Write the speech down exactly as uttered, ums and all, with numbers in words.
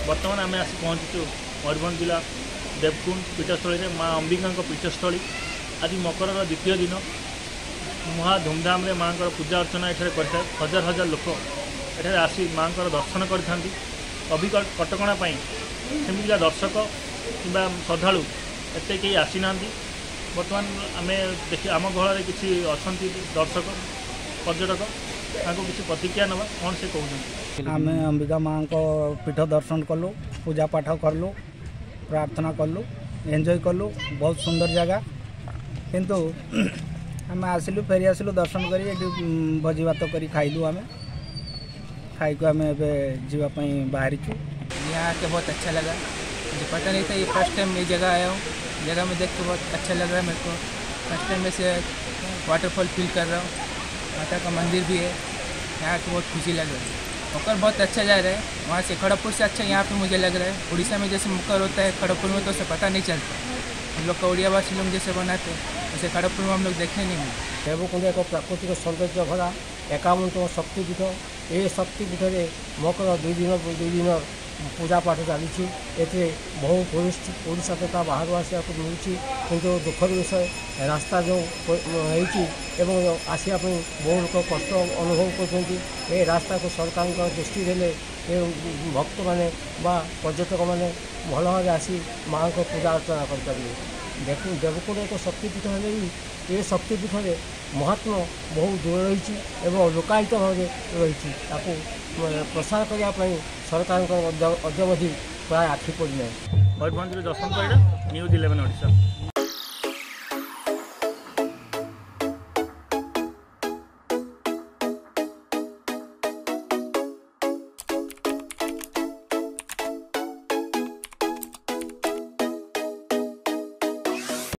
बर्तमान आम आसी पहुँचु मयूरभंज जिला देवकुंड पीठस्थली में माँ अंबिका पीठस्थली आज मकर द्वितीय दिन महा धूमधाम रे माँ पूजा अर्चना ये कर हजार हजार लोक ये आसी माँ दर्शन करती अभी कटकणा सेमती दर्शक कि श्रद्धालु एत कहीं आसी ना बर्तमान आम देखिए आम गहल किसी अच्छा दर्शक पर्यटक किसी प्रतिक्रिया ना कौन से कहते आम अंबिका माँ को पीठ दर्शन कलु पूजा पाठ कलु प्रार्थना कलु एंजॉय कलु बहुत सुंदर जगह किंतु आम आसिलु फेरी आसिलु दर्शन करी भोजी भात करी खाइलु आम खाई को आम जावाई बाहरी चु यहाँ आके बहुत अच्छा लगा। मुझे पता नहीं था ये फर्स्ट टाइम ये जगह आया हूँ। जगह में देख के बहुत अच्छा लग रहा है मेरे को। फर्स्ट टाइम में से वाटरफॉल फील कर रहा हूँ। माता का मंदिर भी है। यहाँ की बहुत खुशी लग रही है। मकर बहुत अच्छा जा रहा है। वहाँ से खड़गपुर से अच्छा यहाँ पे मुझे लग रहा है। उड़ीसा में जैसे मकर होता है खड़गपुर में तो उसे पता नहीं चलता। हम लोग का उड़िया भाषी लोग जैसे बनाते हैं वैसे खड़गपुर में हम लोग देखने नहीं मिलते। देवकुंड एक प्राकृतिक सौंदर्य भरा एकावनतम शक्तिपीठ ये शक्तिपीठ में मकर दुई दिन दुई दिन पूजा पाठ चली बहु ओडिशा तथा बाहर आसा मिलूँ किंतु दुखर विषय रास्ता जो होती आसवाई बहु लोग कष्ट अनुभव कर रास्ता को सरकार दृष्टि देले भक्त मैंने पर्यटक मैंने भल भाव आसी माँ को पूजा अर्चना करें। देवकुंड एक शक्तिपीठ हेले भी ये शक्तिपीठ में महात्मा बहुत दूर रही लोकायित भाव रही प्रसार करने सरकार अद्यावधि प्राय आखि पड़ना। Mayurbhanj Darshan Parida news eleven Odisha.